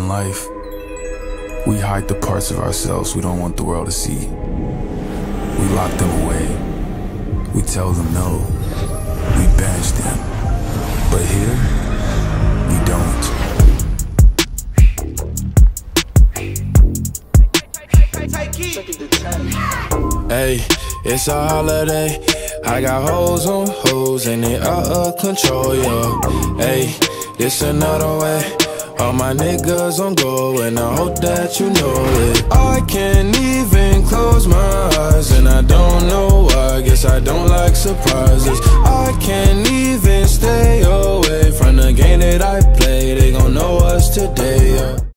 in life, we hide the parts of ourselves we don't want the world to see. We lock them away. We tell them no. We banish them. But here, we don't. Hey, it's a holiday. I got hoes on hoes and they out of control, yo. Hey, this another way. All my niggas on go and I hope that you know it. I can't even close my eyes and I don't know why. Guess I don't like surprises. I can't even stay away from the game that I play. They gon' know us today, yeah.